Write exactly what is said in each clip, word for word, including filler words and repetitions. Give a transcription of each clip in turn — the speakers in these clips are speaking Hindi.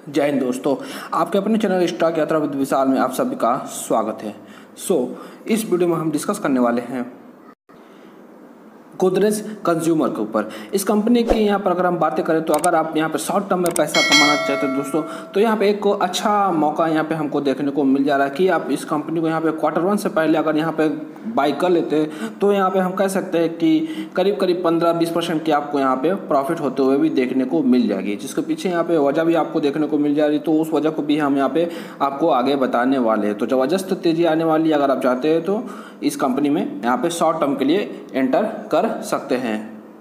जय हिंद दोस्तों, आपके अपने channel stock Yatra with Vishal में आप सभी का स्वागत है। सो so, इस वीडियो में हम डिस्कस करने वाले हैं गोदरेज कंज्यूमर के ऊपर। इस कंपनी की यहाँ पर अगर हम बातें करें तो अगर आप यहाँ पर शॉर्ट टर्म में पैसा कमाना चाहते हैं दोस्तों, तो यहाँ पे एक अच्छा मौका यहाँ पे हमको देखने को मिल जा रहा है कि आप इस कंपनी को यहाँ पे क्वार्टर वन से पहले अगर यहाँ पे बाई कर लेते हैं तो यहाँ पे हम कह सकते हैं कि करीब करीब पंद्रह बीस परसेंट की आपको यहाँ पे प्रॉफिट होते हुए भी देखने को मिल जाएगी, जिसके पीछे यहाँ पे वजह भी आपको देखने को मिल जा रही। तो उस वजह को भी हम यहाँ पे आपको आगे बताने वाले हैं। तो ज़बरदस्त तेज़ी आने वाली अगर आप चाहते हैं तो इस कंपनी में यहाँ पे शॉर्ट टर्म के लिए एंटर कर सकते हैं।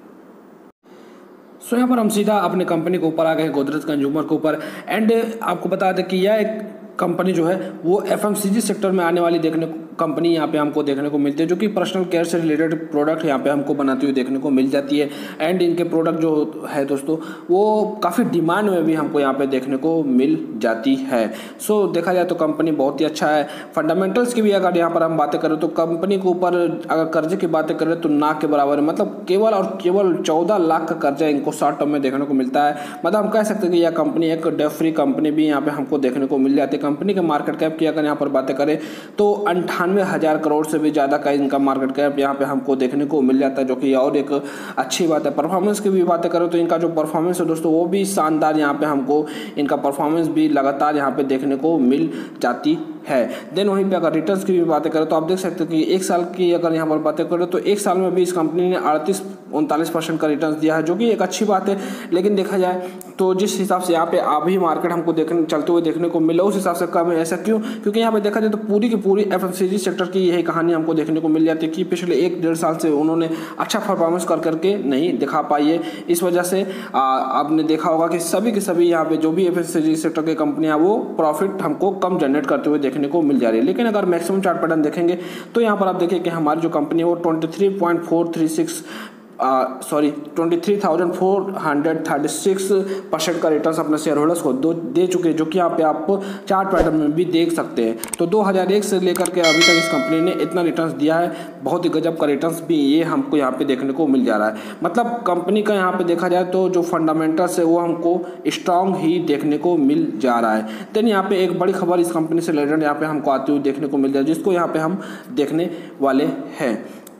सो so, यहाँ पर हम सीधा अपने कंपनी के ऊपर आ गए, गोदरेज कंज्यूमर के ऊपर। एंड आपको बता दें कि यह एक कंपनी जो है वो एफएमसीजी सेक्टर में आने वाली देखने कंपनी यहाँ पे हमको देखने को मिलती है, जो कि पर्सनल केयर से रिलेटेड प्रोडक्ट यहाँ पे हमको बनाती हुई देखने को मिल जाती है। एंड इनके प्रोडक्ट जो है दोस्तों वो काफ़ी डिमांड में भी हमको यहाँ पे देखने को मिल जाती है। सो so, देखा जाए तो कंपनी बहुत ही अच्छा है। फंडामेंटल्स की भी अगर यहाँ पर हम बातें करें तो कंपनी के ऊपर अगर कर्जे की बातें करें तो ना के बराबर है, मतलब केवल और केवल चौदह लाख का कर्जा इनको शॉर्ट टर्म में देखने को मिलता है। मतलब हम कह सकते हैं कि यह कंपनी एक डेट फ्री कंपनी भी यहाँ पे हमको देखने को मिल जाती है। कंपनी के मार्केट कैप की अगर यहाँ पर बातें करें तो अंठानवे हजार करोड़ से भी ज़्यादा का इनका मार्केट कैप यहाँ पे हमको देखने को मिल जाता है, जो कि और एक अच्छी बात है। परफॉर्मेंस की भी बातें करें तो इनका जो परफॉर्मेंस है दोस्तों वो भी शानदार, यहाँ पे हमको इनका परफॉर्मेंस भी लगातार यहाँ पे देखने को मिल जाती है। देन वहीं पे अगर रिटर्न्स की भी बातें करें तो आप देख सकते हैं कि एक साल की अगर यहाँ पर बातें करें तो एक साल में भी इस कंपनी ने अड़तीस उनतालीस परसेंट का रिटर्न्स दिया है, जो कि एक अच्छी बात है। लेकिन देखा जाए तो जिस हिसाब से यहाँ पे अभी मार्केट हमको देखने चलते हुए देखने को मिला उस हिसाब से कम है। ऐसा क्यों? क्योंकि यहाँ पे देखा जाए तो पूरी की पूरी एफएमसीजी सेक्टर की यही कहानी हमको देखने को मिल जाती है कि पिछले एक डेढ़ साल से उन्होंने अच्छा परफॉर्मेंस कर करके नहीं दिखा पाई है। इस वजह से आ, आपने देखा होगा कि सभी के सभी यहाँ पे जो भी एफएमसीजी सेक्टर की कंपनियाँ वो प्रॉफिट हमको कम जनरेट करते हुए देखने को मिल जा रही है। लेकिन अगर मैक्सिमम चार्ट पैटर्न देखेंगे तो यहाँ पर आप देखिए कि हमारी जो कंपनी है वो twenty three point four three six sorry twenty three thousand four hundred thirty six percent का रिटर्न अपने शेयर होल्डर्स को दो दे चुके हैं, जो कि यहाँ पे आप चार्ट पैटर्न में भी देख सकते हैं। तो दो हज़ार एक से लेकर के अभी तक इस कंपनी ने इतना रिटर्न्स दिया है, बहुत ही गजब का रिटर्न्स भी ये हमको यहाँ पे देखने को मिल जा रहा है। मतलब कंपनी का यहाँ पे देखा जाए तो जो फंडामेंटल्स है वो हमको स्ट्रांग ही देखने को मिल जा रहा है। देन यहाँ पे एक बड़ी खबर इस कंपनी से रिलेटेड यहाँ पे हमको आती हुई देखने को मिल जाए, जिसको यहाँ पे हम देखने वाले हैं।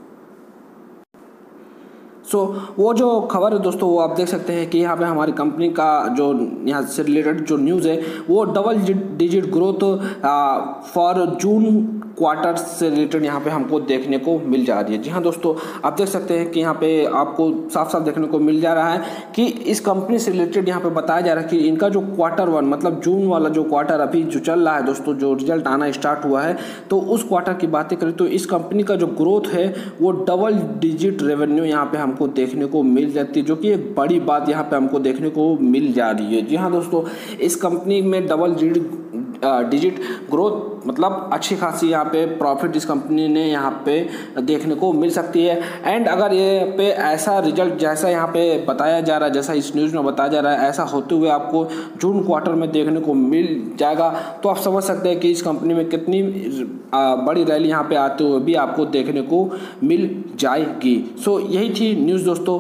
सो so, वो जो खबर है दोस्तों वो आप देख सकते हैं कि यहाँ पे हमारी कंपनी का जो यहाँ से रिलेटेड जो न्यूज़ है वो double digit growth for June quarter से रिलेटेड यहाँ पे हमको देखने को मिल जा रही है। जी हाँ दोस्तों, आप देख सकते हैं कि यहाँ पे आपको साफ साफ देखने को मिल जा रहा है कि इस कंपनी से रिलेटेड यहाँ पे बताया जा रहा है कि इनका जो क्वार्टर वन मतलब जून वाला जो क्वार्टर अभी जो चल रहा है दोस्तों, जो रिजल्ट आना स्टार्ट हुआ है, तो उस क्वार्टर की बातें करें तो इस कंपनी का जो ग्रोथ है वो डबल डिजिट रेवेन्यू यहाँ पे हमको देखने को मिल जाती है, जो कि एक बड़ी बात यहाँ पे हमको देखने को मिल जा रही है। जी हाँ दोस्तों, इस कंपनी में डबल डिजिट डिजिट ग्रोथ मतलब अच्छी खासी यहाँ पे प्रॉफिट इस कंपनी ने यहाँ पे देखने को मिल सकती है। एंड अगर ये पे ऐसा रिजल्ट जैसा यहाँ पे बताया जा रहा है, जैसा इस न्यूज़ में बताया जा रहा है, ऐसा होते हुए आपको जून क्वार्टर में देखने को मिल जाएगा, तो आप समझ सकते हैं कि इस कंपनी में कितनी बड़ी रैली यहाँ पे आते हुए भी आपको देखने को मिल जाएगी। सो यही थी न्यूज़ दोस्तों।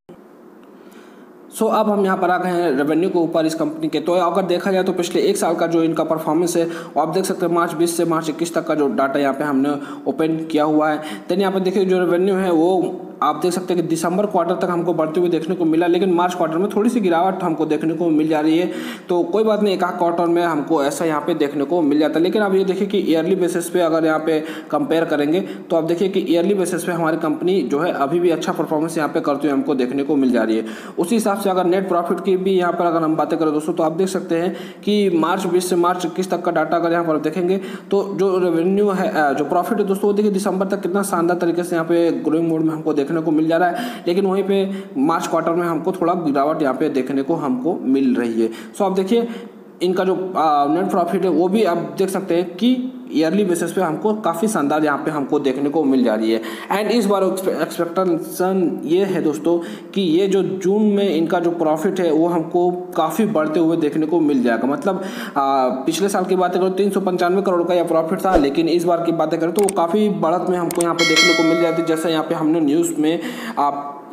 सो so, अब हम यहाँ पर आ गए हैं रेवेन्यू के ऊपर इस कंपनी के। तो अगर देखा जाए तो पिछले एक साल का जो इनका परफॉर्मेंस है वो आप देख सकते हैं मार्च बीस से मार्च इक्कीस तक का जो डाटा यहाँ पे हमने ओपन किया हुआ है। देन यहाँ पर देखिए जो रेवेन्यू है वो आप देख सकते हैं कि दिसंबर क्वार्टर तक हमको बढ़ते हुए देखने को मिला, लेकिन मार्च क्वार्टर में थोड़ी सी गिरावट हमको देखने को मिल जा रही है। तो कोई बात नहीं, एक आध क्वार्टर में हमको ऐसा यहाँ पे देखने को मिल जाता है। लेकिन अब ये देखिए कि ईयरली बेसिस पे अगर यहाँ पे कंपेयर करेंगे तो आप देखिए कि ईयरली बेसिस पे हमारी कंपनी जो है अभी भी अच्छा परफॉर्मेंस यहाँ पे करते हुए हमको देखने को मिल जा रही है। उसी हिसाब से अगर नेट प्रॉफिट की भी यहाँ पर अगर हम बातें करें दोस्तों तो आप देख सकते हैं कि मार्च बीस से मार्च इक्कीस तक का डाटा अगर यहाँ पर देखेंगे तो जो रेवेन्यू है, जो प्रॉफिट है दोस्तों, वो देखिए दिसंबर तक कितना शानदार तरीके से यहाँ पे ग्रोइंग मोड में हमको देखने को मिल जा रहा है। लेकिन वहीं पे मार्च क्वार्टर में हमको थोड़ा गिरावट यहाँ पे देखने को हमको मिल रही है। सो आप देखिए इनका जो नेट प्रॉफिट है वो भी आप देख सकते हैं कि ईयरली बेसिस पे हमको काफ़ी शानदार यहाँ पे हमको देखने को मिल जा रही है। एंड इस बार एक्सपेक्टेशन ये है दोस्तों कि ये जो जून में इनका जो प्रॉफिट है वो हमको काफ़ी बढ़ते हुए देखने को मिल जाएगा। मतलब आ, पिछले साल की बातें करो तीन सौ पंचानवे करोड़ का यह प्रॉफिट था, लेकिन इस बार की बातें करें तो वो काफ़ी बढ़त में हमको यहाँ पे देखने को मिल जाती है। जैसा यहाँ पे हमने न्यूज़ में आप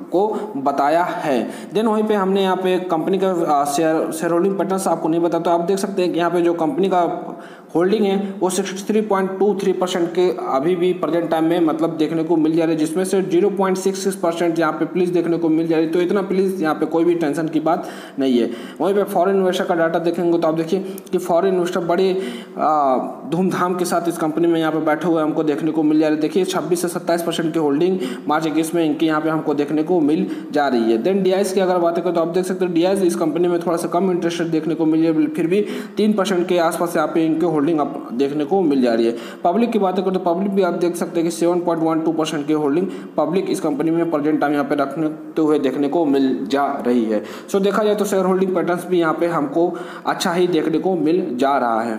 आपको बताया है। देन वहीं पे हमने यहाँ पे कंपनी का शेयर शेयर होल्डिंग पैटर्न आपको नहीं बताया, तो आप देख सकते हैं कि यहाँ पे जो कंपनी का होल्डिंग है वो sixty three point two three percent के अभी भी प्रेजेंट टाइम में मतलब देखने को मिल जा रही है, जिसमें से zero point six six percent यहाँ पे प्लीज देखने को मिल जा रही है। तो इतना प्लीज यहाँ पे कोई भी टेंशन की बात नहीं है। वहीं पे फॉरेन इन्वेस्टर का डाटा देखेंगे तो आप देखिए कि फॉरेन इन्वेस्टर बड़े धूमधाम के साथ इस कंपनी में यहाँ पे बैठे हुए हमको देखने को मिल जा रहे हैं। देखिए छब्बीस से सत्ताईस परसेंट की होल्डिंग मार्च इक्कीस में इनकी यहाँ पे हमको देखने को मिल जा रही है। देन डीआईएस की अगर बात करें तो आप देख सकते हैं डीआईएस इस कंपनी में थोड़ा सा कम इंटरेस्ट देखने को मिल रही है, फिर भी तीन परसेंट के आसपास यहाँ पे इनके होल्डिंग देखने को मिल जा रही है। पब्लिक की बात करें तो पब्लिक भी आप देख सकते हैं कि seven point one two percent की होल्डिंग पब्लिक इस कंपनी में प्रेजेंट टाइम यहाँ पे रखते हुए देखने को मिल जा रही है। सो देखा जाए तो शेयर होल्डिंग पैटर्न्स भी यहाँ पे हमको अच्छा ही देखने को मिल जा रहा है।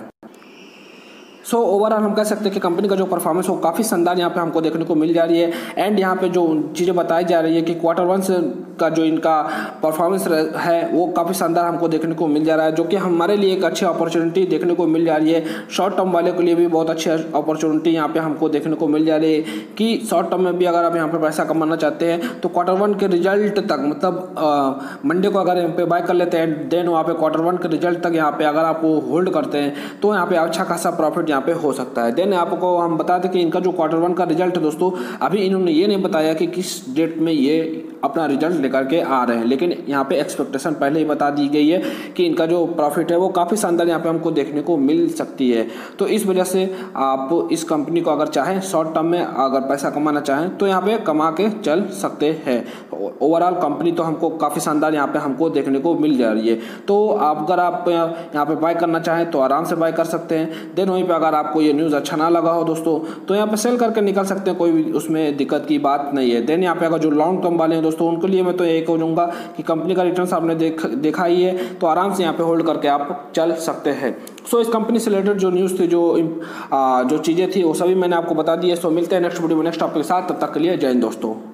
सो so, ओवरऑल हम कह सकते हैं कि कंपनी का जो परफॉर्मेंस हो काफ़ी शानदार यहाँ पे हमको देखने को मिल जा रही है। एंड यहाँ पे जो चीज़ें बताई जा रही है कि क्वार्टर वन से का जो इनका परफॉर्मेंस है वो काफ़ी शानदार हमको देखने को मिल जा रहा है, जो कि हमारे लिए एक अच्छी अपॉर्चुनिटी देखने को मिल जा रही है। शॉर्ट टर्म वाले के लिए भी बहुत अच्छी अपॉर्चुनिटी यहाँ पे हमको देखने को मिल जा रही है कि शॉर्ट टर्म में भी अगर आप यहाँ पे पैसा कमाना चाहते हैं तो क्वार्टर वन के रिजल्ट तक मतलब मंडे को अगर यहाँ पे बाय कर लेते हैं देन वहाँ पे क्वार्टर वन के रिजल्ट तक यहाँ पे अगर आप होल्ड करते हैं तो यहाँ पे अच्छा खासा प्रॉफिट यहाँ पे हो सकता है। देन आपको हम बता दें कि इनका जो क्वार्टर वन का रिजल्ट है दोस्तों, अभी इन्होंने ये नहीं बताया कि किस डेट में ये अपना रिजल्ट लेकर के आ रहे हैं, लेकिन यहाँ पे एक्सपेक्टेशन पहले ही बता दी गई है कि इनका जो प्रॉफिट है वो काफ़ी शानदार यहाँ पे हमको देखने को मिल सकती है। तो इस वजह से आप इस कंपनी को अगर चाहें शॉर्ट टर्म में अगर पैसा कमाना चाहें तो यहाँ पे कमा के चल सकते हैं। ओवरऑल कंपनी तो हमको काफ़ी शानदार यहाँ पे हमको देखने को मिल जा रही है। तो आप अगर आप यहाँ पे बाय करना चाहें तो आराम से बाय कर सकते हैं। देन वहीं पे अगर आपको ये न्यूज़ अच्छा ना लगा हो दोस्तों तो यहाँ पे सेल करके निकल सकते हैं, कोई भी उसमें दिक्कत की बात नहीं है। देन यहाँ पे अगर जो लॉन्ग टर्म वाले हैं दोस्तों उनके लिए मैं तो यही कहूँगा कि कंपनी का रिटर्न आपने देख देखा ही है तो आराम से यहाँ पे होल्ड करके आप चल सकते हैं। सो इस कंपनी से रिलेटेड जो न्यूज़ थी, जो आ, जो चीज़ें थी वो सभी मैंने आपको बता दी है। सो मिलते हैं नेक्स्ट वीडियो में नेक्स्ट टॉपिक के साथ, तब तक के लिए जय हिंद दोस्तों।